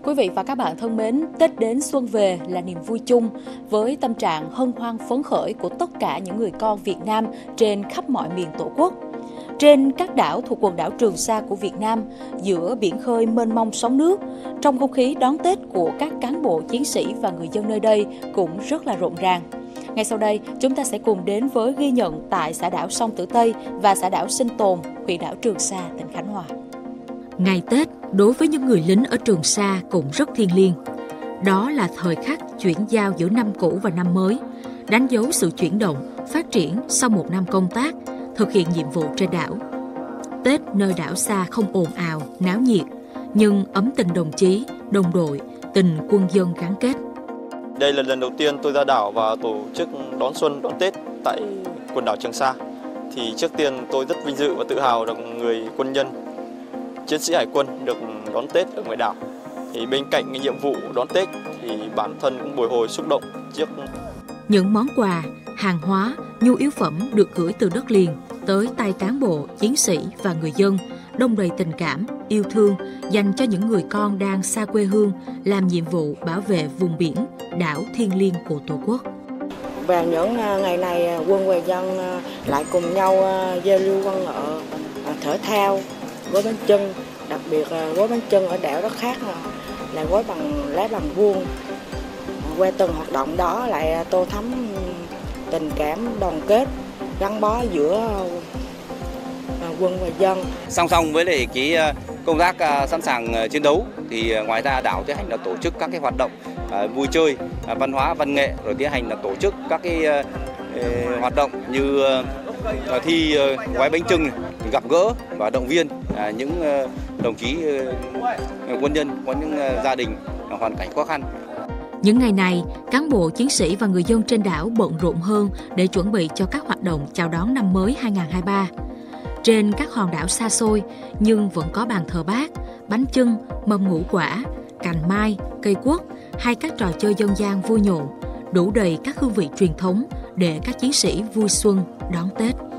Quý vị và các bạn thân mến, Tết đến xuân về là niềm vui chung với tâm trạng hân hoan phấn khởi của tất cả những người con Việt Nam trên khắp mọi miền Tổ quốc. Trên các đảo thuộc quần đảo Trường Sa của Việt Nam, giữa biển khơi mênh mông sóng nước, trong không khí đón Tết của các cán bộ chiến sĩ và người dân nơi đây cũng rất là rộn ràng. Ngay sau đây, chúng ta sẽ cùng đến với ghi nhận tại xã đảo Song Tử Tây và xã đảo Sinh Tồn, huyện đảo Trường Sa, tỉnh Khánh Hòa. Ngày Tết đối với những người lính ở Trường Sa cũng rất thiêng liêng. Đó là thời khắc chuyển giao giữa năm cũ và năm mới, đánh dấu sự chuyển động, phát triển sau một năm công tác, thực hiện nhiệm vụ trên đảo. Tết nơi đảo xa không ồn ào, náo nhiệt, nhưng ấm tình đồng chí, đồng đội, tình quân dân gắn kết. Đây là lần đầu tiên tôi ra đảo và tổ chức đón xuân, đón Tết tại quần đảo Trường Sa. Thì trước tiên tôi rất vinh dự và tự hào được người quân nhân, chiến sĩ hải quân được đón Tết ở ngoài đảo. Thì bên cạnh cái nhiệm vụ đón Tết thì bản thân cũng bồi hồi xúc động trước. Những món quà, hàng hóa, nhu yếu phẩm được gửi từ đất liền tới tay cán bộ, chiến sĩ và người dân, đong đầy tình cảm, yêu thương dành cho những người con đang xa quê hương làm nhiệm vụ bảo vệ vùng biển, đảo thiêng liêng của Tổ quốc. Vào những ngày này, quân và dân lại cùng nhau giao lưu văn nghệ, thể thao, gói bánh chưng, đặc biệt gói bánh chưng ở đảo rất khác là gói bằng lá bằng vuông. Qua từng hoạt động đó lại tô thắm tình cảm đoàn kết gắn bó giữa quân và dân. Song song với lại cái công tác sẵn sàng chiến đấu thì ngoài ra đảo tiến hành là tổ chức các cái hoạt động vui chơi, văn hóa, văn nghệ, rồi tiến hành là tổ chức các cái hoạt động như thi gói bánh chưng, gặp gỡ và động viên những đồng chí quân nhân có những gia đình hoàn cảnh khó khăn. Những ngày này, cán bộ, chiến sĩ và người dân trên đảo bận rộn hơn để chuẩn bị cho các hoạt động chào đón năm mới 2023. Trên các hòn đảo xa xôi nhưng vẫn có bàn thờ Bác, bánh chưng, mâm ngũ quả, cành mai, cây quất hay các trò chơi dân gian vui nhộn, đủ đầy các hương vị truyền thống để các chiến sĩ vui xuân đón Tết.